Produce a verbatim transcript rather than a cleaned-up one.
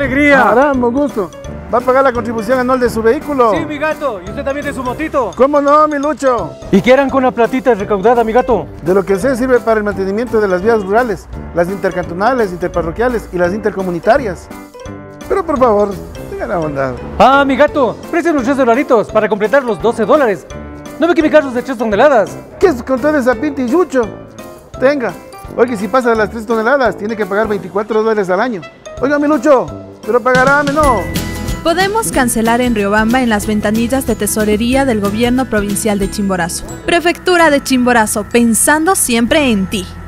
alegría! Caramba, un gusto. ¿Va a pagar la contribución anual de su vehículo? Sí, mi gato. ¿Y usted también de su motito? ¿Cómo no, mi Lucho? ¿Y qué harán con la platita recaudada, mi gato? De lo que sé sirve para el mantenimiento de las vías rurales, las intercantonales, interparroquiales y las intercomunitarias. Pero por favor, tengan la bondad. Ah, mi gato, préstenos tres dolaritos para completar los doce dólares. ¿No ve que mi carro es de tres toneladas? ¿Qué es con todo esa pinta y yucho? Tenga. Oye, si pasa de las tres toneladas, tiene que pagar veinticuatro dólares al año. Oiga, mi Lucho, pero pagará, no. Podemos cancelar en Riobamba en las ventanillas de tesorería del Gobierno Provincial de Chimborazo. Prefectura de Chimborazo, pensando siempre en ti.